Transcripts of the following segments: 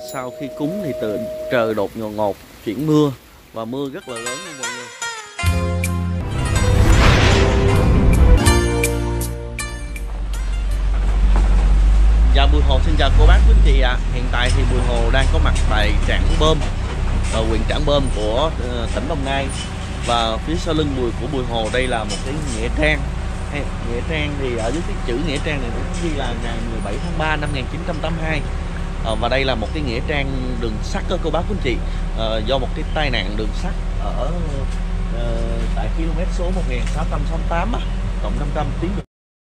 sau khi cúng thì trời đột ngột chuyển mưa, và mưa rất là lớn luôn mọi người. Dạ, Bùi Hồ xin chào cô bác quý anh chị ạ. Hiện tại thì Bùi Hồ đang có mặt tại Trảng Bom, huyện Trảng Bom của tỉnh Đồng Nai. Và phía sau lưng của Bùi Hồ đây là một cái nghĩa trang. Nghĩa trang thì ở dưới cái chữ nghĩa trang này cũng ghi là ngày 17 tháng 3 năm 1982. Và đây là một cái nghĩa trang đường sắt đó cô bác quý anh chị. Do một cái tai nạn đường sắt ở tại km số 1668 cộng 500 tuyến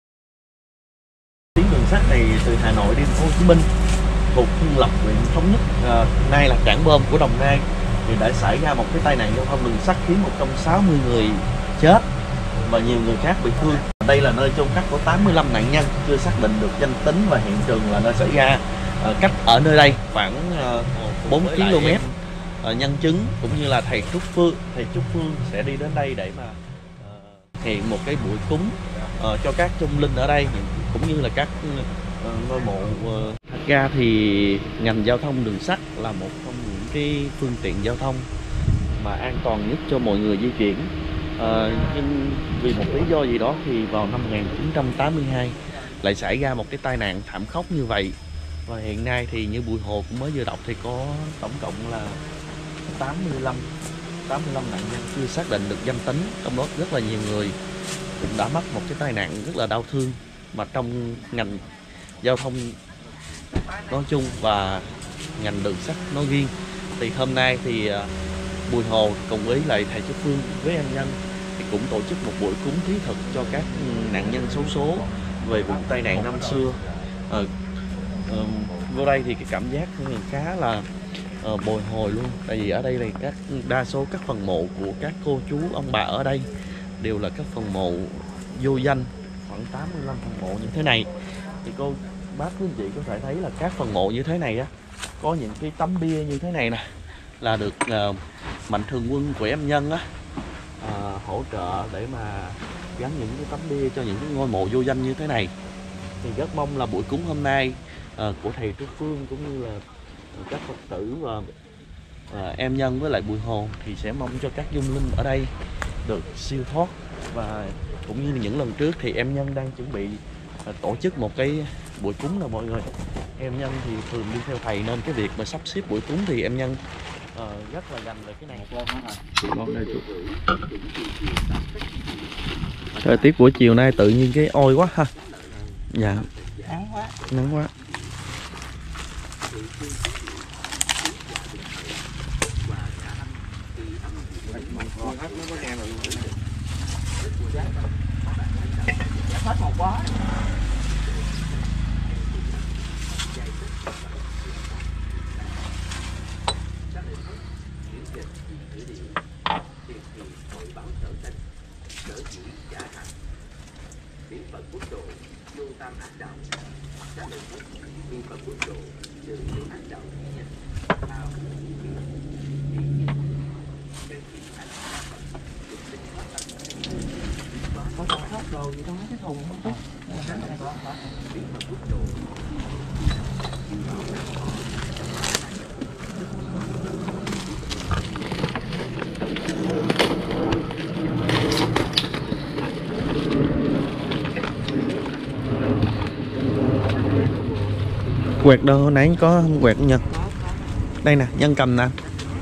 đường sắt này từ Hà Nội đi Hồ Chí Minh thuộc Hưng Lộc, huyện Thống Nhất, nay là Trảng Bom của Đồng Nai, thì đã xảy ra một cái tai nạn giao thông đường sắt khiến 160 người chết và nhiều người khác bị thương. Đây là nơi chôn cất của 85 nạn nhân chưa xác định được danh tính, và hiện trường là nơi xảy ra cách ở nơi đây khoảng 4 km. Nhân chứng cũng như là thầy Trúc Phương sẽ đi đến đây để mà hiện một cái buổi cúng cho các chung linh ở đây, cũng như là các ngôi mộ. Thật ra thì ngành giao thông đường sắt là một trong những cái phương tiện giao thông mà an toàn nhất cho mọi người di chuyển. Nhưng vì một lý do gì đó thì vào năm 1982 lại xảy ra một cái tai nạn thảm khốc như vậy. Và hiện nay thì như Bùi Hồ cũng mới vừa đọc thì có tổng cộng là 85 nạn nhân chưa xác định được danh tính, trong đó rất là nhiều người cũng đã mắc một cái tai nạn rất là đau thương. Mà trong ngành giao thông nói chung và ngành đường sắt nói riêng thì hôm nay thì Bùi Hồ cùng với lại thầy Trúc Phương với em nhân thì cũng tổ chức một buổi cúng thí thực cho các nạn nhân xấu số về vụ tai nạn năm xưa. Vô đây thì cái cảm giác khá là bồi hồi luôn, tại vì ở đây là đa số các phần mộ của các cô chú ông bà ở đây đều là các phần mộ vô danh, khoảng 85 phần mộ như thế này. Thì cô bác quý anh chị có thể thấy là các phần mộ như thế này á, có những cái tấm bia như thế này nè, là được mạnh thường quân của em nhân á hỗ trợ để mà gắn những cái tấm bia cho những cái ngôi mộ vô danh như thế này. Thì rất mong là buổi cúng hôm nay của thầy Trúc Phương cũng như là các Phật tử và em nhân với lại Bùi Hồ thì sẽ mong cho các dung linh ở đây được siêu thoát. Và cũng như những lần trước thì em nhân đang chuẩn bị tổ chức một cái buổi cúng là mọi người. Em nhân thì thường đi theo thầy nên cái việc mà sắp xếp buổi cúng thì em nhân rất là dành về cái này. Con đây chú. Thời tiết buổi chiều nay tự nhiên cái oi quá ha. Dạ. Nắng quá. Quẹt đâu hồi nãy có quẹt không Nhân? Đây nè, Nhân cầm nè.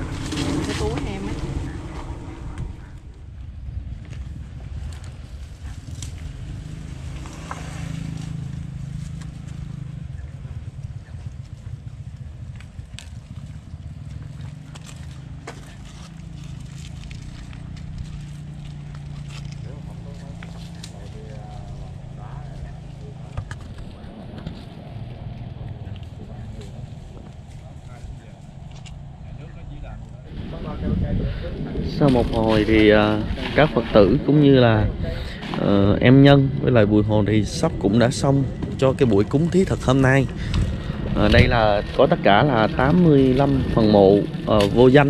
Sau một hồi thì các Phật tử cũng như là em nhân với lại Bùi Hồ thì sắp cũng đã xong cho cái buổi cúng thí thực hôm nay. Đây là có tất cả là 85 phần mộ vô danh.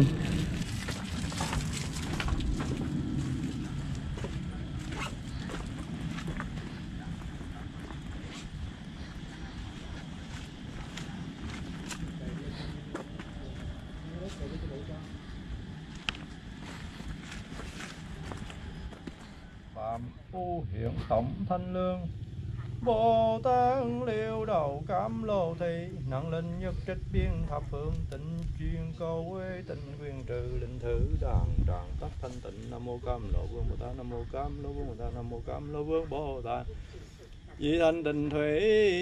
Nam U Hiện Tổng Thanh Lương Bồ Tát Liêu Đầu Cam Lô Thị Năng Linh Nhất Trích Biên Thập Phương Tịnh Chuyên Cầu Quê Tịnh Quyền Trừ Linh Thử Đàn Đàn Tắc Thanh Tịnh Nam Mô Cam Lô Vương Bồ Tát Nam Mô Cam Lô Vương Bồ Tát Nam Mô Cam Lô Vương Bồ Tát Di Thanh Tịnh Thủy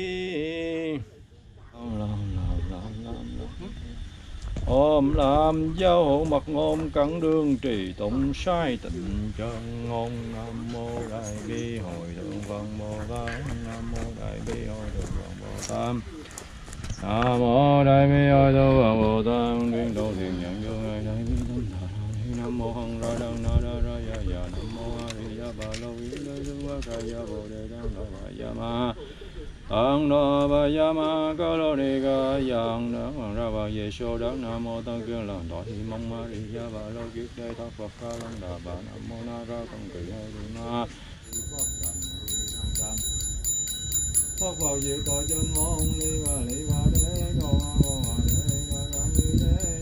Ôm làm giáo hộ mật ngôn cẩn đương trì tụng sai tịnh chân ngôn. Nam mô Đại Bi Hội Thượng Phật Bồ Tát. Nam mô Đại Bi Hội Thượng Phật Bồ Tát. Nam mô Đại Bi Hội Thượng Phật Bồ Tát. Nguyện độ thiền nhận vô Đại Bi Tâm Thọ. Nam mô Hằng Ra Đăng Na Đa Ra Ya Ya. Nam mô A Di Đà Bà Lâu Yến Đế Đức Quá Ca Ya Bồ Đề Đăng Đà Bà Ya Ma. Tăng Đà Bà Ya Ma Ca Lô Ni Ca Yang Đăng Ra Bà Ye Sô Đắc. Nam mô Tăng Kiên Lần Thọ Thị Mong Ma Ri Ya Bà Lâu Kiết Đế Thắc Phật Ca Lăng Đà Bà. Nam mô Na Ra Công Kỳ Hai Thị Ma. Phật vào diệu tội chân ngôn ni và lý và đế cầu hòa đế ca cảm như thế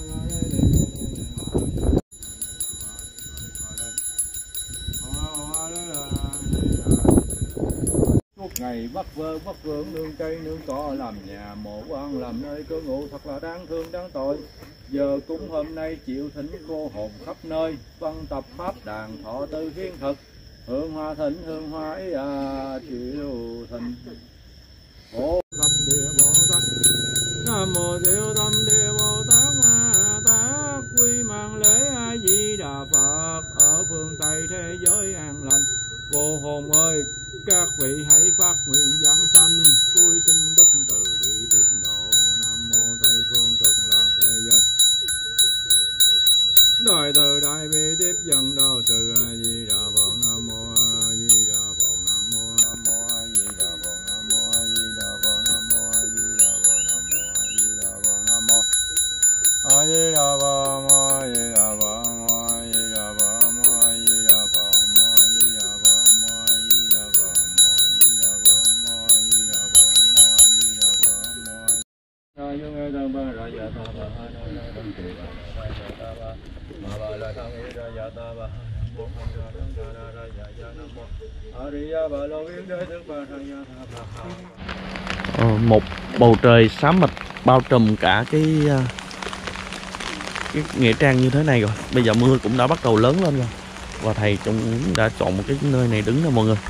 suốt ngày bắt vơ bắt vượng nương cây nương cỏ làm nhà mộ quan làm nơi cư ngụ thật là đáng thương đáng tội. Giờ cúng hôm nay chịu thỉnh cô hồn khắp nơi văn tập pháp đàn thọ tư hiến thực hương hoa thịnh hương hoa ý chịu thịnh Bồ Thập Địa Bồ Tát. Nam mô Thiệu Tâm Địa Bồ Tát Ma Tát quy mạng lễ A Di Đà Phật ở phương Tây thế giới an lành. Cô hồn ơi, các vị hãy phát nguyện giảng sanh cúi xin đức từ bi tiếp độ. Nam mô Tây phương cực lạc thế giới đại từ đại bi tiếp dẫn đạo sư A Di Đà Phật. Nam mô A Di Đà Phật. Nam mô A Di Đà Phật. Nam mô A Di Đà Phật. Nam mô A Di Đà Phật. Nam mô A Di Đà Phật. Nam mô A Di Đà Phật. Nam mô A Di Đà Phật. Nam mô A Di Đà Phật. Nam mô A Di Đà Phật. Nam mô A Di Đà Phật. Nam mô A Di Đà Phật. Nam mô A Di Đà Phật. Nam mô A Di Đà Phật. Nam mô A Di Đà Phật. Nam mô A Ra Dung Ê Tăng Ba Ra Dạ Ta Ba Ha Na Na Đăng Kỳ Ba Ra Dạ Ta Ba Ma Ba La Thăng Ê Ra Dạ Ta Ba Nam mô Hằng Ra Đăng Na Na Ra Dạ Dạ Nam mô A Di Đà Bà Lâu Yến Đế Đức Ba Ra Dạ Ta Ba. Một bầu trời xám mịt bao trùm cả cái nghĩa trang như thế này rồi. Bây giờ mưa cũng đã bắt đầu lớn lên rồi và thầy cũng đã chọn một cái nơi này đứng nè mọi người.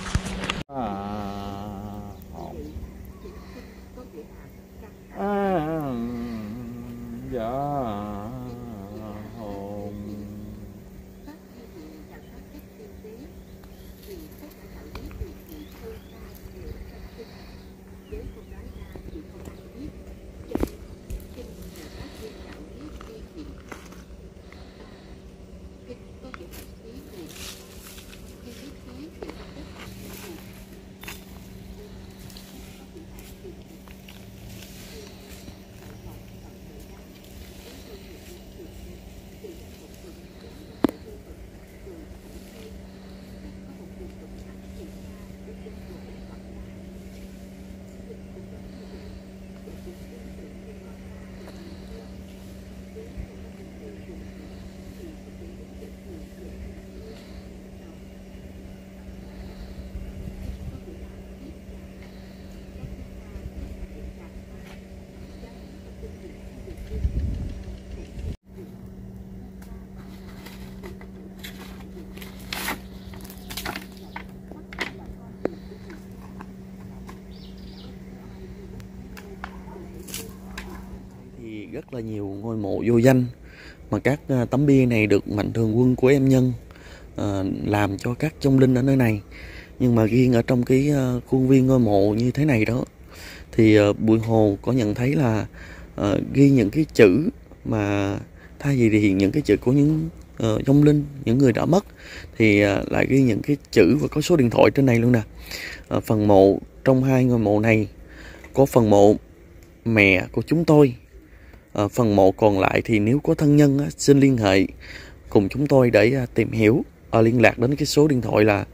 Rất là nhiều ngôi mộ vô danh mà các tấm bia này được Mạnh Thường Quân của em Nhân làm cho các vong linh ở nơi này. Nhưng mà riêng ở trong cái khuôn viên ngôi mộ như thế này đó thì Bụi Hồ có nhận thấy là ghi những cái chữ mà thay vì thì những cái chữ của những vong linh, những người đã mất thì lại ghi những cái chữ và có số điện thoại trên này luôn nè. Phần mộ trong hai ngôi mộ này có phần mộ mẹ của chúng tôi. Phần mộ còn lại thì nếu có thân nhân xin liên hệ cùng chúng tôi để tìm hiểu, liên lạc đến cái số điện thoại là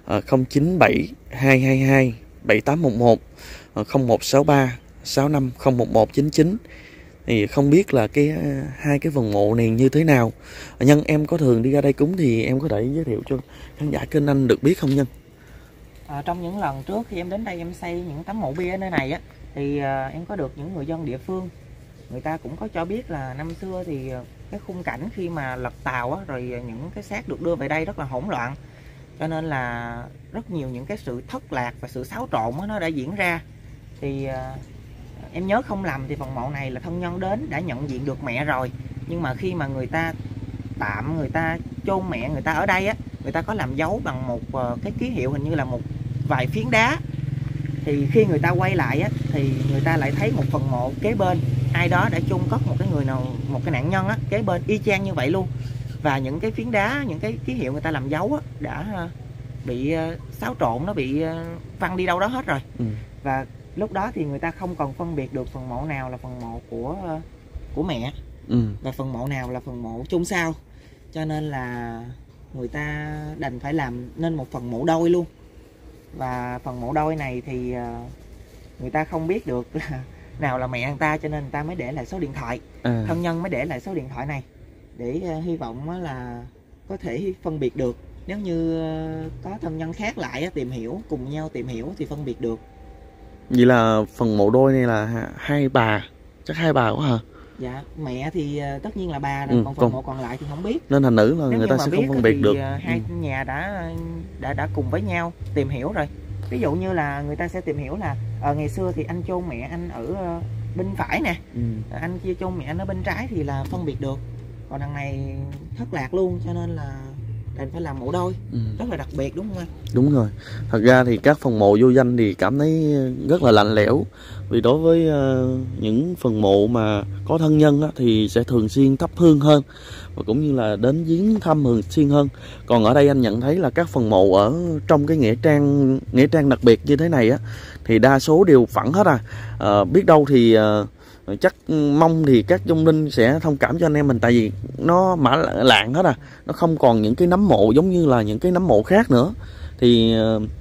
097 222 7811 0163 65 01199. Thì không biết là hai cái phần mộ này như thế nào. Nhân, em có thường đi ra đây cúng thì em có thể giới thiệu cho khán giả kênh anh được biết không Nhân? Trong những lần trước khi em đến đây em xây những tấm mộ bia ở nơi này á, thì em có được những người dân địa phương, người ta cũng có cho biết là năm xưa thì cái khung cảnh khi mà lật tàu á, rồi những cái xác được đưa về đây rất là hỗn loạn, cho nên là rất nhiều những cái sự thất lạc và sự xáo trộn á, nó đã diễn ra. Thì em nhớ không lầm thì phần mộ này là thân nhân đến đã nhận diện được mẹ rồi, nhưng mà khi mà người ta chôn mẹ người ta ở đây á, người ta có làm dấu bằng một cái ký hiệu, hình như là một vài phiến đá. Thì khi người ta quay lại á, thì người ta lại thấy một phần mộ kế bên, ai đó đã chôn cất một cái nạn nhân á, kế bên y chang như vậy luôn. Và những cái phiến đá, những cái ký hiệu người ta làm dấu á, đã bị xáo trộn, nó bị văng đi đâu đó hết rồi. Và lúc đó thì người ta không còn phân biệt được phần mộ nào là phần mộ của mẹ và phần mộ nào là phần mộ chôn sau, cho nên là người ta đành phải làm nên một phần mộ đôi luôn. Và phần mộ đôi này thì người ta không biết được là nào là mẹ người ta, cho nên người ta mới để lại số điện thoại, thân nhân mới để lại số điện thoại này để hy vọng là có thể phân biệt được. Nếu như có thân nhân khác lại tìm hiểu, cùng nhau tìm hiểu thì phân biệt được. Vậy là phần mộ đôi này là hai bà, chắc hai bà quá hả? Dạ, mẹ thì tất nhiên là bà rồi, còn phần mộ còn lại thì không biết. Nên thành nữ là nếu người ta sẽ không phân biệt được. Hai nhà đã cùng với nhau tìm hiểu rồi. Ví dụ như là người ta sẽ tìm hiểu là ngày xưa thì anh chôn mẹ anh ở bên phải nè, anh kia chôn mẹ anh ở bên trái thì là phân biệt được. Còn đằng này thất lạc luôn, cho nên là đành phải làm mộ đôi. Rất là đặc biệt đúng không anh? Đúng rồi. Thật ra thì các phần mộ vô danh thì cảm thấy rất là lạnh lẽo. Vì đối với những phần mộ mà có thân nhân á, thì sẽ thường xuyên thắp hương hơn, và cũng như là đến viếng thăm thường xuyên hơn. Còn ở đây anh nhận thấy là các phần mộ ở trong cái nghĩa trang đặc biệt như thế này á, thì đa số đều phẳng hết biết đâu thì chắc mong thì các vong linh sẽ thông cảm cho anh em mình, tại vì nó mã lạng hết nó không còn những cái nấm mộ giống như là những cái nấm mộ khác nữa. Thì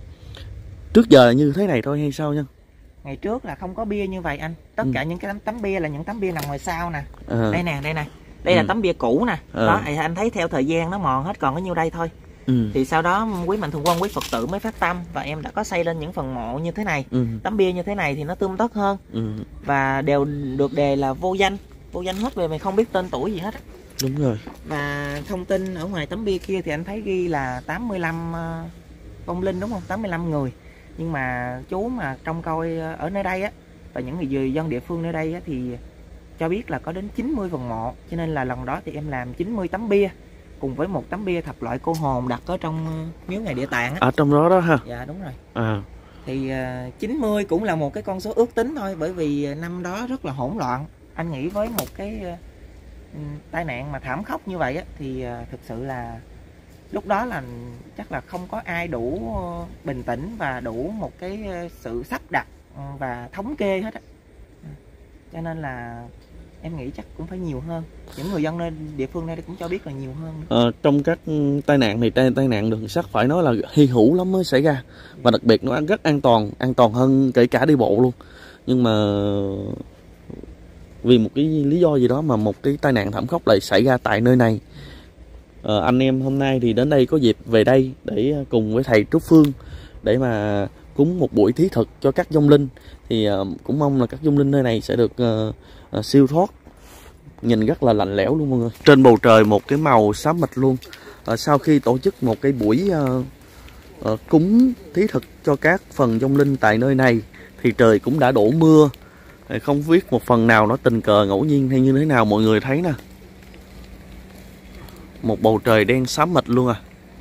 trước giờ là như thế này thôi hay sao Nhân? Ngày trước là không có bia như vậy anh. Tất cả những cái tấm bia là những tấm bia nằm ngoài sau nè. Đây nè, đây là tấm bia cũ nè. Đó, anh thấy theo thời gian nó mòn hết, còn có nhiêu đây thôi. Thì sau đó quý mạnh thường quân, quý Phật tử mới phát tâm, và em đã có xây lên những phần mộ như thế này. Tấm bia như thế này thì nó tươm tất hơn, và đều được đề là vô danh hết, về mình không biết tên tuổi gì hết. Đúng rồi. Và thông tin ở ngoài tấm bia kia thì anh thấy ghi là 85 vong linh đúng không? 85 người. Nhưng mà chú mà trông coi ở nơi đây á, và những người dân địa phương nơi đây á, thì cho biết là có đến 90 phần mộ. Cho nên là lần đó thì em làm 90 tấm bia cùng với một tấm bia thập loại cô hồn đặt ở trong miếu ngài Địa Tạng á. Ở trong đó đó ha? Dạ đúng rồi. Thì 90 cũng là một cái con số ước tính thôi, bởi vì năm đó rất là hỗn loạn. Anh nghĩ với một cái tai nạn mà thảm khốc như vậy á, thì thực sự là lúc đó là chắc là không có ai đủ bình tĩnh và đủ một cái sự sắp đặt và thống kê hết á. Cho nên là em nghĩ chắc cũng phải nhiều hơn. Những người dân nơi địa phương đây cũng cho biết là nhiều hơn. Trong các tai nạn thì tai nạn đường sắt phải nói là hy hữu lắm mới xảy ra, và đặc biệt nó rất an toàn hơn kể cả đi bộ luôn. Nhưng mà vì một cái lý do gì đó mà một cái tai nạn thảm khốc lại xảy ra tại nơi này. Anh em hôm nay thì đến đây có dịp về đây để cùng với thầy Trúc Phương để mà cúng một buổi thí thực cho các vong linh. Thì cũng mong là các vong linh nơi này sẽ được siêu thoát. Nhìn rất là lạnh lẽo luôn mọi người. Trên bầu trời một cái màu xám mịt luôn. Sau khi tổ chức một cái buổi cúng thí thực cho các phần vong linh tại nơi này thì trời cũng đã đổ mưa. Không biết một phần nào nó tình cờ ngẫu nhiên hay như thế nào, mọi người thấy nè. Một bầu trời đen xám mịt luôn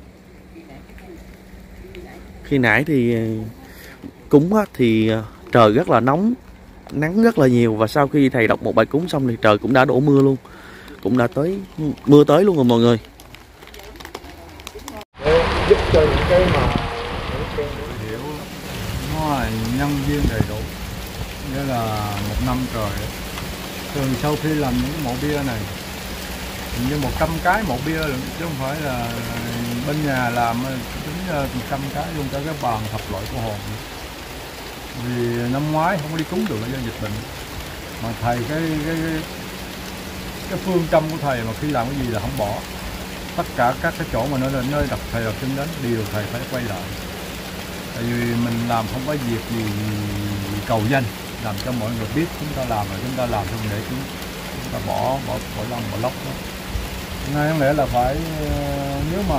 Khi nãy thì cúng thì trời rất là nóng, nắng rất là nhiều, và sau khi thầy đọc một bài cúng xong thì trời cũng đã đổ mưa luôn, cũng đã mưa tới luôn rồi mọi người. Để giúp cho những cái mà hiểu nó là nhân viên đầy đủ, nghĩa là một năm trời. Thường sau khi làm những mộ bia này như 100 cái mộ bia chứ không phải là bên nhà làm tính 100 cái luôn, cả cái bàn thập loại của hồn. Vì năm ngoái không có đi cúng được do dịch bệnh, mà thầy cái phương châm của thầy mà khi làm cái gì là không bỏ. Tất cả các cái chỗ mà nơi đặt thầy đặt chân đến đều thầy phải quay lại. Tại vì mình làm không có việc gì cầu danh, làm cho mọi người biết chúng ta làm, rồi chúng ta làm xong để chúng ta bỏ lông bỏ lóc đó. Ngay có lẽ là phải nếu mà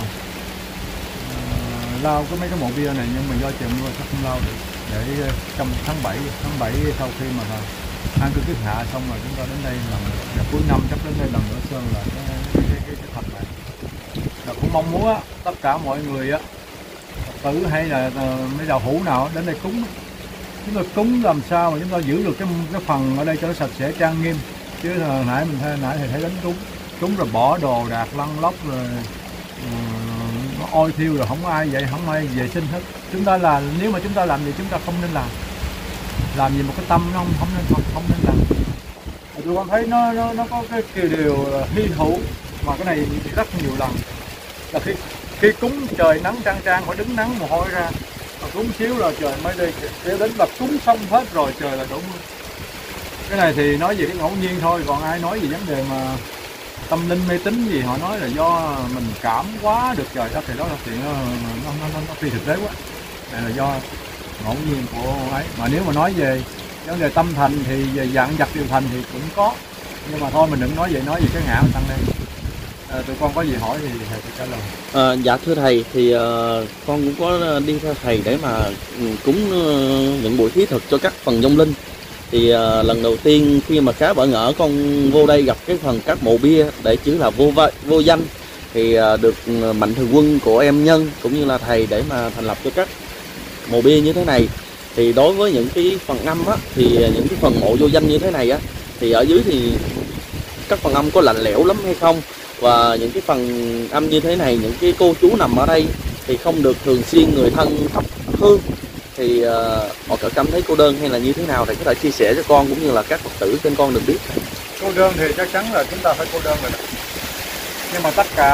lao mấy cái mộ bia này, nhưng mà do trời mưa chắc không lao được. Để trong tháng 7 sau khi mà an cư kiết hạ xong rồi chúng ta đến đây lần cuối năm chắc đến đây lần nữa sơn là cái thành này. Là cũng mong muốn á, tất cả mọi người á, Phật tử hay là mấy đạo hữu nào đến đây cúng, chúng ta cúng làm sao mà chúng ta giữ được cái phần ở đây cho nó sạch sẽ trang nghiêm. Chứ nãy thầy thấy đến cúng rồi bỏ đồ đạc lăn lóc rồi nó ôi thiêu rồi không ai vệ sinh hết. Chúng ta là nếu mà chúng ta làm gì chúng ta không nên làm gì một cái tâm nó không nên làm. Tôi con thấy nó có cái điều hy hữu mà cái này rất nhiều lần là khi cúng trời nắng trang phải đứng nắng mồ hôi ra, mà cúng xíu là trời mới đi, để đến là cúng xong hết rồi trời là đổ mưa. Cái này thì nói về cái ngẫu nhiên thôi, còn ai nói về vấn đề mà tâm linh mê tín gì họ nói là do mình cảm quá được trời đất, thì đó là chuyện nó phi thực tế quá. Này là do ngẫu nhiên của ấy. Mà nếu mà nói về vấn đề tâm thành thì về dạng vật điều thành thì cũng có, nhưng mà thôi mình đừng nói về cái ngã tăng đây. Tụi con có gì hỏi thì thầy sẽ trả lời. Dạ thưa thầy, thì con cũng có đi theo thầy để mà cúng những buổi thí thực cho các phần vong linh. Thì lần đầu tiên khi mà khá bỡ ngỡ con vô đây gặp cái phần các mộ bia để chữ là vô danh, thì được mạnh thường quân của em Nhân cũng như là thầy để mà thành lập cho các mộ bia như thế này. Thì đối với những cái phần âm á, thì những cái phần mộ vô danh như thế này á, thì ở dưới thì các phần âm có lạnh lẽo lắm hay không, và những cái phần âm như thế này, những cái cô chú nằm ở đây thì không được thường xuyên người thân thắp hương, thì họ cảm thấy cô đơn hay là như thế nào, thì có thể chia sẻ cho con cũng như là các Phật tử trên con được biết. Cô đơn thì chắc chắn là chúng ta phải cô đơn rồi đó. Nhưng mà tất cả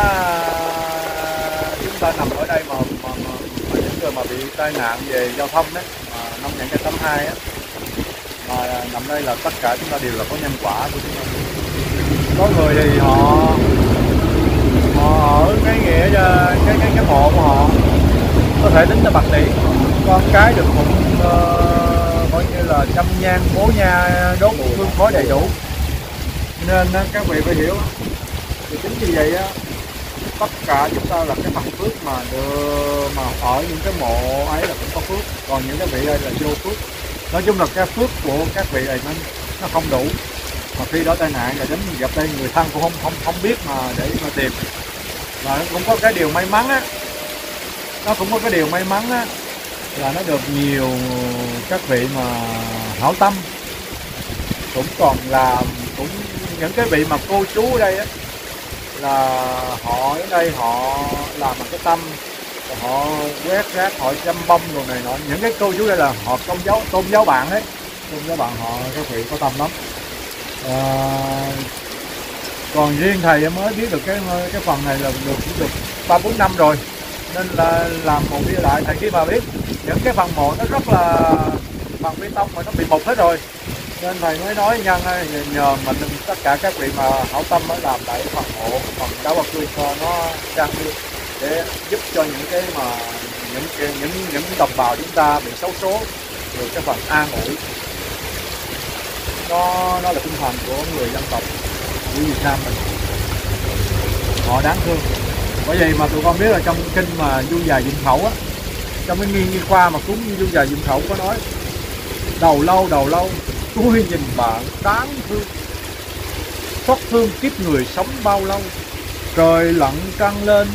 chúng ta nằm ở đây mà những người mà bị tai nạn về giao thông đấy, mà năm 282 á, mà nằm đây là tất cả chúng ta đều là có nhân quả của chúng ta. Có người thì họ ở cái nghĩa cái mộ của họ có thể tính là bạc tỷ, con cái được cũng coi như là chăm nhang bố nha đốt hương khói đầy đủ, nên các vị phải hiểu. Thì chính vì vậy á, tất cả chúng ta là cái phần phước mà ở những cái mộ ấy là cũng có phước, còn những cái vị đây là vô phước. Nói chung là cái phước của các vị này nó không đủ, mà khi đó tai nạn là đến gặp đây người thân cũng không biết mà để mà tìm. Và nó cũng có cái điều may mắn á, là nó được nhiều các vị mà hảo tâm cũng còn làm, cũng những cái vị mà cô chú ở đây á, là họ ở đây họ làm bằng cái tâm, họ quét rác, họ chăm bông đồ này nọ. Những cái cô chú đây là họ tôn giáo bạn đấy, tôn giáo bạn họ, các vị có tâm lắm. Còn riêng thầy mới biết được cái phần này là được 3-4 năm rồi, nên là làm mộ bia lại. Thầy khi mà biết những cái phần mộ nó rất là bằng bê tông mà nó bị mục hết rồi, nên thầy mới nói Nhân nhờ mình tất cả các vị mà hảo tâm mới làm lại phần mộ, phần đá bạc tươi cho nó trang nghiêm, để giúp cho những cái mà những đồng bào chúng ta bị xấu số được cái phần an ủi. Nó là tinh thần của người dân tộc của Việt Nam mình, họ đáng thương. Bởi vậy mà tụi con biết là trong kinh mà Du Già Dụng Khẩu á, trong cái nghiên khoa mà cúng Du Già Dụng Khẩu có nói đầu lâu tôi nhìn bạn đáng thương, xót thương kiếp người sống bao lâu, trời lặn trăng lên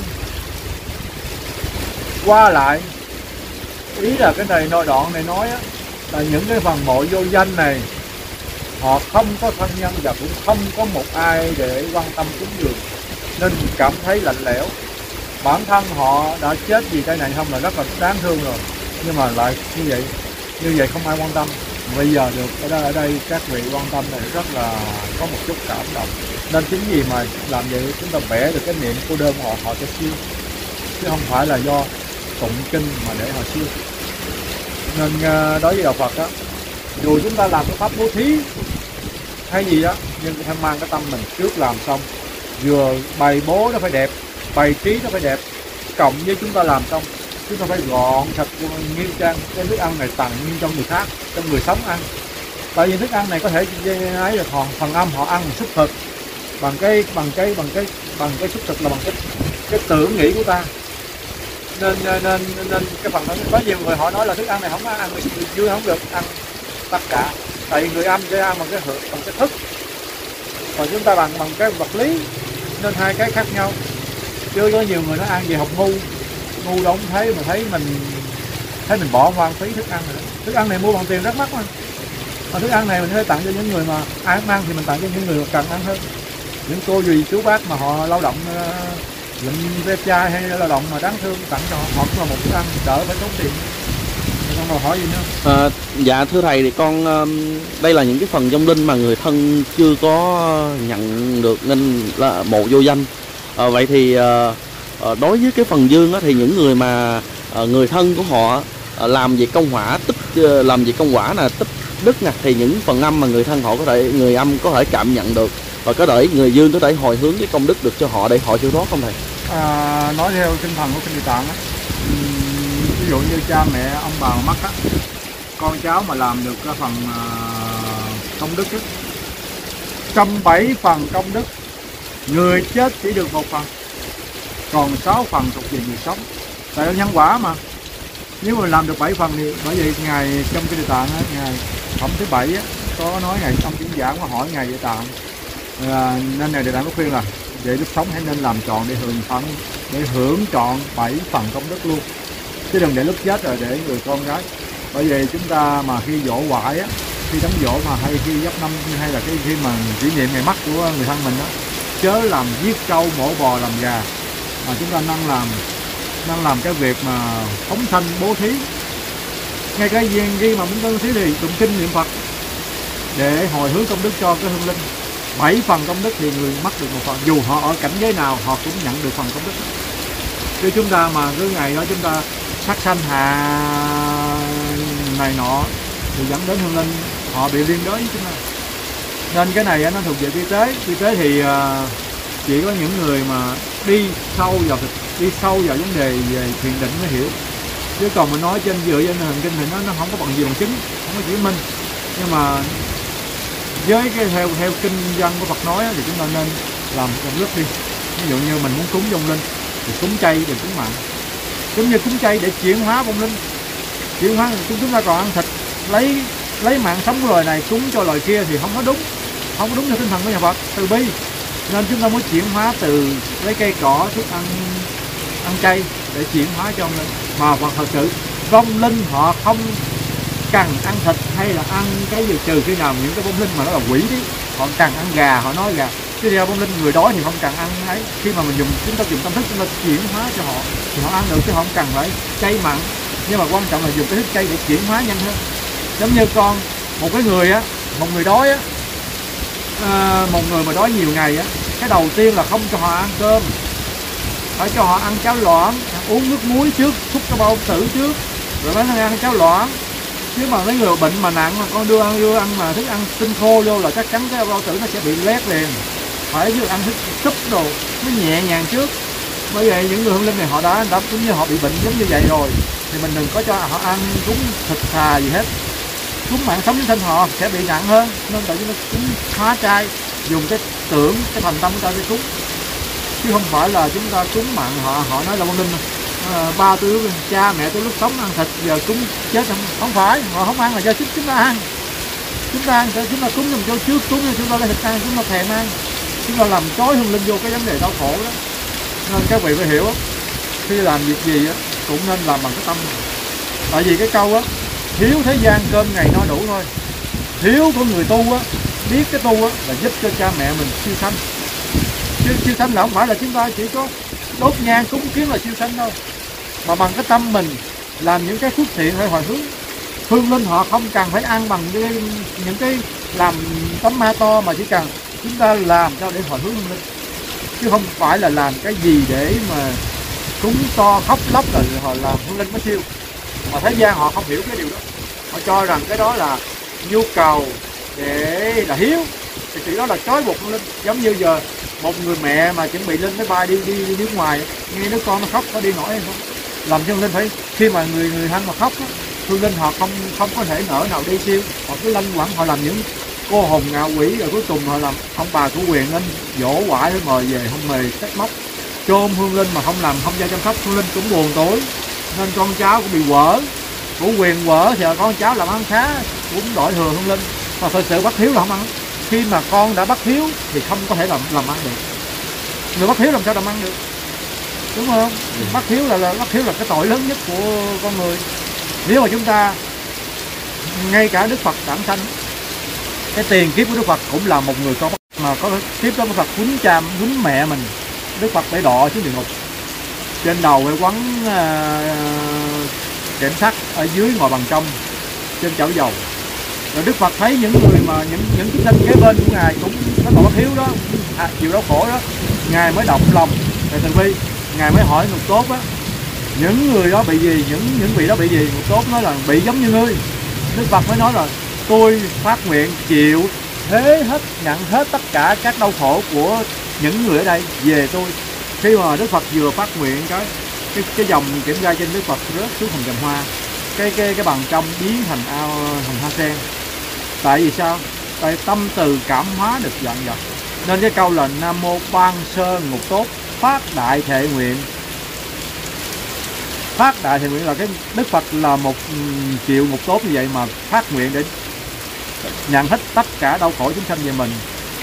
qua lại. Ý là cái này đoạn này nói á, là những cái phần mộ vô danh này họ không có thân nhân và cũng không có một ai để quan tâm cúng dường, nên cảm thấy lạnh lẽo. Bản thân họ đã chết vì cái này không là rất là đáng thương rồi, nhưng mà lại như vậy không ai quan tâm. Bây giờ được ở đây các vị quan tâm này rất là có một chút cảm động, nên chính vì mà làm vậy chúng ta vẽ được cái niệm cô đơn họ sẽ siêu, chứ không phải là do tụng kinh mà để họ siêu. Nên đối với đạo Phật đó, Dù chúng ta làm cái pháp bố thí hay gì đó, nhưng phải mang cái tâm mình trước làm xong. Vừa bày bố nó phải đẹp, bày trí nó phải đẹp, cộng với chúng ta làm xong, chúng ta phải gọn sạch nghiêm trang. Cái thức ăn này tặng cho người khác, cho người sống ăn. Tại vì thức ăn này có thể ấy là phần âm họ ăn xuất thực bằng cái xuất thực là bằng cái tưởng nghĩ của ta. Nên cái phần đó có nhiều người họ nói là thức ăn này không có ăn, người dưới không được ăn tất cả. Tại vì người âm sẽ ăn bằng cái thức, còn chúng ta bằng cái vật lý, nên hai cái khác nhau. Chứ có nhiều người nó ăn về học ngu đâu không thấy, mà thấy mình bỏ hoang phí thức ăn rồi. Thức ăn này mua bằng tiền rất mắc mà thức ăn này mình phải tặng cho những người mà ai không ăn thì mình tặng cho những người cần ăn hơn. Những cô dì chú bác mà họ lao động lụm ve chai hay lao động mà đáng thương, tặng cho họ cũng là một thức ăn, đỡ phải tốn tiền. Con còn hỏi gì nữa? Dạ thưa thầy, thì con đây là những cái phần vong linh mà người thân chưa có nhận được nên là mộ vô danh. Vậy thì đối với cái phần dương á, thì những người mà người thân của họ làm việc công hỏa tích đức nè, thì những phần âm mà người thân họ người âm có thể cảm nhận được, và có thể người dương có thể hồi hướng cái công đức được cho họ để họ siêu thoát không thầy? Nói theo tinh thần của Kinh Địa Tạng á, ví dụ như cha mẹ ông bà mất á, con cháu mà làm được cái phần công đức á, trong 7 phần công đức, người chết chỉ được 1 phần, còn 6 phần thuộc về người sống. Tại đó nhân quả mà. Nếu mà làm được 7 phần thì bởi vì ngài trong Kinh Địa Tạng á, ngài phẩm thứ 7 á, có nói ngài ông diễn giảng có hỏi ngài Địa Tạng, nên ngài Địa Tạng có khuyên là về lúc sống hãy nên làm trọn để hưởng trọn 7 phần công đức luôn, chứ đừng để lúc chết rồi để người con gái. Bởi vì chúng ta mà khi dỗ quải á, khi đám dỗ mà hay khi giáp năm hay là khi mà kỷ niệm ngày mất của người thân mình á, chớ làm giết trâu mổ bò làm gà, mà chúng ta năng làm cái việc mà phóng sanh bố thí. Ngay cái gì mà muốn bố thí thì tụng kinh niệm Phật để hồi hướng công đức cho cái hương linh. 7 phần công đức thì người mất được 1 phần, dù họ ở cảnh giới nào họ cũng nhận được phần công đức. Chứ chúng ta mà cứ ngày đó chúng ta sát sanh hạ này nọ thì dẫn đến hương linh họ bị liên đới với chúng ta. Nên cái này nó thuộc về vi tế. Vi tế thì chỉ có những người mà đi sâu vào vấn đề về thiền định mới hiểu. Chứ còn mình nói dựa trên hình kinh thì nó không có bằng gì bằng chứng, không có chứng minh. Nhưng mà với cái theo kinh văn của Phật nói thì chúng ta nên làm công đức đi. Ví dụ như mình muốn cúng vong linh thì cúng chay, đừng cúng mặn. Giống như cúng chay để chuyển hóa vong linh, chuyển hóa chúng ta còn ăn thịt, lấy mạng sống loài này cúng cho loài kia thì không có đúng theo tinh thần của nhà Phật từ bi. Nên chúng ta muốn chuyển hóa từ lấy cây cỏ thức ăn chay để chuyển hóa cho vong linh. Mà thật sự vong linh họ không cần ăn thịt hay là ăn cái gì, trừ khi nào những cái vong linh mà nó là quỷ đấy, họ cần ăn gà, họ nói gà. Chứ theo vong linh người đói thì không cần ăn ấy. Khi mà chúng ta dùng tâm thức chúng ta chuyển hóa cho họ thì họ ăn được, chứ họ không cần phải chay mặn. Nhưng mà quan trọng là dùng cái thức chay để chuyển hóa nhanh hơn. Giống như một người đói á, một người mà đói nhiều ngày á, cái đầu tiên là không cho họ ăn cơm, phải cho họ ăn cháo loãng, uống nước muối trước, xúc cái bao tử trước, rồi mới ăn cháo loãng. Chứ mà mấy người bệnh mà nặng mà con đưa ăn mà thức ăn tinh khô vô là chắc chắn cái bao tử nó sẽ bị lét liền. Phải chứ ăn thức súp đồ nó nhẹ nhàng trước. Bởi vậy những người hương linh này họ đã cũng như họ bị bệnh giống như vậy rồi thì mình đừng có cho họ ăn cúng thịt thà gì hết. Cúng mạng sống sinh họ sẽ bị nặng hơn, nên tại chúng ta cúng hóa trai, dùng cái tưởng, cái thành tâm của ta để cúng, chứ không phải là chúng ta cúng mạng họ nói là vong linh ba tôi cha mẹ tôi lúc sống ăn thịt giờ cúng chết không phải, họ không ăn là do chúng ta ăn. Chúng ta cúng làm cho trước cúng chúng ta lấy thịt ăn, chúng ta thèm ăn, chúng ta làm trói hương linh vô cái vấn đề đau khổ đó. Nên các vị phải hiểu khi làm việc gì cũng nên làm bằng cái tâm. Tại vì cái câu thiếu thế gian cơm ngày no đủ thôi. Thiếu của người tu biết cái tu là giúp cho cha mẹ mình siêu sanh. Chứ siêu sanh là không phải là chúng ta chỉ có đốt nhang cúng kiến là siêu sanh đâu, mà bằng cái tâm mình làm những cái phước thiện hay hồi hướng. Hương linh họ không cần phải ăn bằng những cái làm tấm ma to, mà chỉ cần chúng ta làm sao để hồi hướng hương linh, chứ không phải là làm cái gì để mà cúng to khóc lóc rồi họ làm hương linh mới siêu. Mà thế gian họ không hiểu cái điều đó, họ cho rằng cái đó là nhu cầu để là hiếu, thì sự đó là trói buộc hương linh. Giống như giờ một người mẹ mà chuẩn bị lên máy bay đi nước ngoài, nghe đứa con nó khóc có đi nổi hay không, làm cho hương linh phải, khi mà người thân mà khóc á, hương linh họ không có thể nở nào đi siêu, họ cứ lanh quẩn, họ làm những cô hồn ngạo quỷ, rồi cuối cùng họ làm ông bà của quyền lên dỗ quải mời về không mề trách móc, chôn hương linh mà không làm, không ra chăm sóc, hương linh cũng buồn tối, nên con cháu cũng bị quở, của quyền quở thì con cháu làm ăn khá cũng đổi thừa hương linh, mà thật sự bất hiếu là không ăn. Khi mà con đã bất hiếu thì không có thể làm ăn được. Người bất hiếu làm sao làm ăn được, đúng không? Bất hiếu là cái tội lớn nhất của con người. Nếu mà chúng ta, ngay cả Đức Phật đản sanh, cái tiền kiếp của Đức Phật cũng là một người con, mà có kiếp đó Đức Phật quýnh cha quýnh mẹ mình, Đức Phật phải đọa xuống địa ngục, trên đầu phải quấn kẽm sắt, ở dưới ngồi bằng trong trên chảo dầu. Rồi Đức Phật thấy những người mà những chúng sinh kế bên của ngài cũng có tội bất hiếu đó, chịu đau khổ đó, ngài mới động lòng về từ bi, ngài mới hỏi Ngục Tốt á, những người đó bị gì, những vị đó bị gì? Ngục Tốt nói là bị giống như ngươi. Đức Phật mới nói là tôi phát nguyện chịu thế hết, nhận hết tất cả các đau khổ của những người ở đây về tôi. Khi mà Đức Phật vừa phát nguyện, cái dòng kiểm tra trên Đức Phật rớt xuống thành cành hoa, cái bằng trong biến thành ao hồng hoa sen. Tại vì sao? Tại tâm từ cảm hóa được dọn dật. Nên cái câu là Nam Mô Ban Sơ Ngục Tốt phát đại thệ nguyện. Phát đại thệ nguyện là cái Đức Phật là một triệu ngục tốt như vậy mà phát nguyện để nhận hết tất cả đau khổ chúng sanh về mình.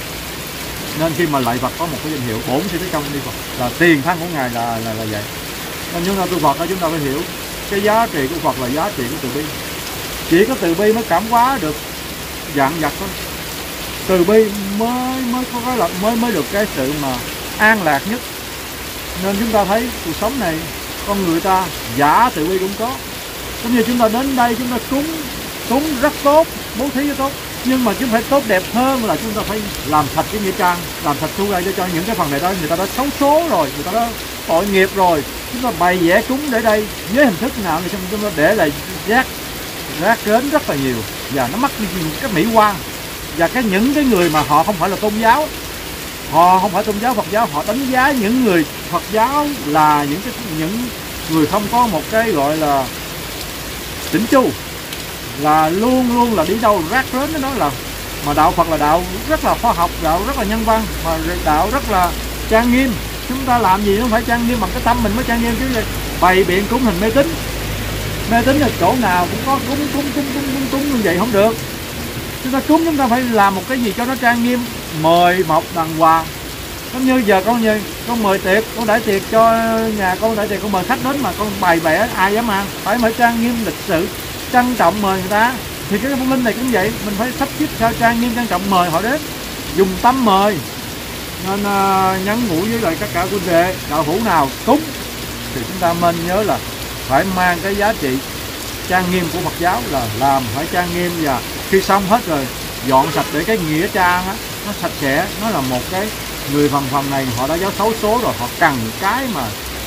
Nên khi mà lại Phật có một cái danh hiệu bổn sư Thế Công đi Phật là tiền thân của ngài là vậy. Nên chúng ta tu Phật đó, chúng ta phải hiểu cái giá trị của Phật là giá trị của từ bi. Chỉ có từ bi mới cảm hóa được dạng vật thôi. Từ bi mới có cái mới được cái sự mà an lạc nhất. Nên chúng ta thấy cuộc sống này con người ta giả từ bi cũng có. Cũng như chúng ta đến đây chúng ta cúng rất tốt, bố thí rất tốt, nhưng mà chúng phải tốt đẹp hơn là chúng ta phải làm sạch cái nghĩa trang, làm sạch tu đây để cho những cái phần này đó người ta đã xấu số rồi, người ta đã tội nghiệp rồi. Chúng ta bày vẽ cúng để đây với hình thức nào thì chúng ta để lại rác rến rất là nhiều, và nó mất đi cái mỹ quan. Và những cái người mà họ không phải là tôn giáo, họ không phải tôn giáo Phật giáo, họ đánh giá những người Phật giáo là những người không có một cái gọi là chỉnh chu, là luôn là đi đâu rác rến. Nó nói là mà đạo Phật là đạo rất là khoa học, đạo rất là nhân văn, mà đạo rất là trang nghiêm. Chúng ta làm gì nó phải trang nghiêm, bằng cái tâm mình mới trang nghiêm chứ. Bày biện cúng hình mê tín là chỗ nào cũng có cúng như vậy không được. Chúng ta cúng, chúng ta phải làm một cái gì cho nó trang nghiêm, mời mọc đàng hoàng. Giống như giờ con mời tiệc, con đãi tiệc cho nhà con, đãi tiệc con mời khách đến mà con bày vẽ ai dám ăn, phải trang nghiêm lịch sự, trân trọng mời người ta. Thì cái phong linh này cũng vậy, mình phải sắp xếp sao trang nghiêm, trân trọng mời họ đến, dùng tâm mời. Nên nhắn nhủ với lại tất cả huynh đệ đạo hữu nào cúng thì chúng ta nên nhớ là phải mang cái giá trị trang nghiêm của Phật giáo, là làm phải trang nghiêm, và khi xong hết rồi dọn sạch để cái nghĩa trang á nó sạch sẽ. Nó là một cái người phần này họ đã giáo xấu số rồi, họ cần cái mà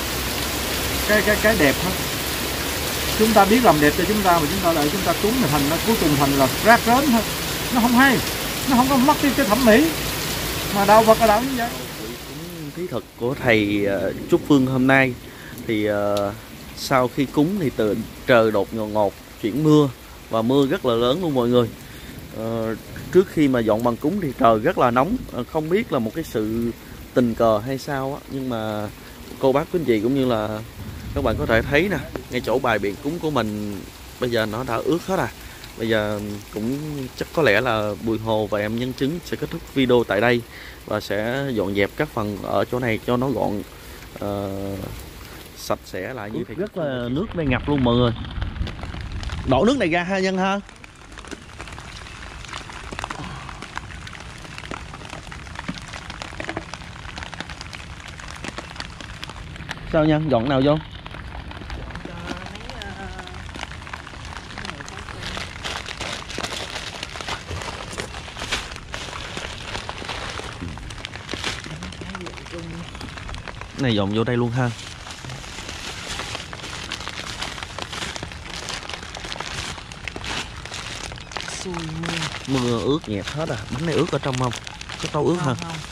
cái đẹp hết. Chúng ta biết làm đẹp cho chúng ta, mà chúng ta đợi chúng ta cúng thì thành nó cuối cùng thành là rác rến thôi. Nó không hay, nó không có mất đi cái thẩm mỹ. Mà đạo Phật là đạo như vậy. Thí thực của thầy Trúc Phương hôm nay thì sau khi cúng thì trời đột ngột chuyển mưa, và mưa rất là lớn luôn mọi người. Trước khi mà dọn bằng cúng thì trời rất là nóng, không biết là một cái sự tình cờ hay sao á, nhưng mà cô bác quý anh chị cũng như là các bạn có thể thấy nè, ngay chỗ bài biện cúng của mình bây giờ nó đã ướt hết. Bây giờ cũng chắc có lẽ là Bùi Hồ và em nhân chứng sẽ kết thúc video tại đây và sẽ dọn dẹp các phần ở chỗ này cho nó gọn sạch sẽ lại như thế. Rất là nước đây ngập luôn mọi người. Đổ nước này ra ha Nhân ha. Sao Nhân, dọn nào vô? Này dọn vô đây luôn ha. xui mưa. Mưa ướt nhẹp hết à. Bánh này ướt ở trong không? Có trâu ướt hả? Không.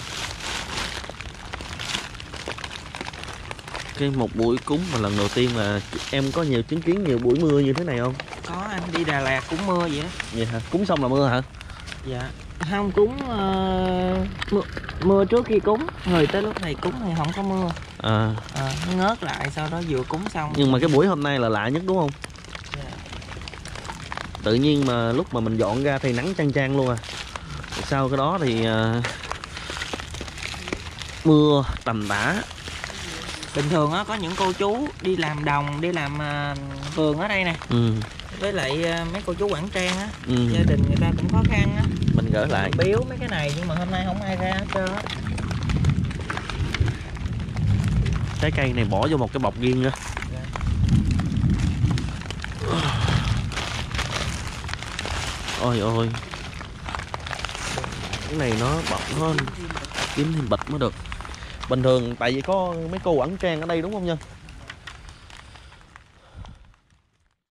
Cái một buổi cúng mà lần đầu tiên là em có chứng kiến nhiều buổi mưa như thế này không? Có, anh đi Đà Lạt cũng mưa vậy đó. Vậy hả? Cúng xong là mưa hả? Dạ. Không cúng mưa trước khi cúng, rồi tới lúc này cúng thì không có mưa. Nó ngớt lại, sau đó vừa cúng xong. Nhưng mà cái buổi hôm nay là lạ nhất đúng không? Dạ. Tự nhiên mà lúc mà mình dọn ra thì nắng chang chang luôn à. Sau cái đó thì mưa tầm tã. Bình thường á có những cô chú đi làm đồng, đi làm vườn ở đây nè. Với lại mấy cô chú quản trang á, gia đình người ta cũng khó khăn á. Mình gỡ lại biếu mấy cái này nhưng mà hôm nay không ai ra hết trơn á. Trái cây này bỏ vô một cái bọc riêng nữa. Ôi ôi, cái này nó bọc hơn, kiếm thêm bịch mới được. Bình thường tại vì có mấy cô quản trang ở đây đúng không nha?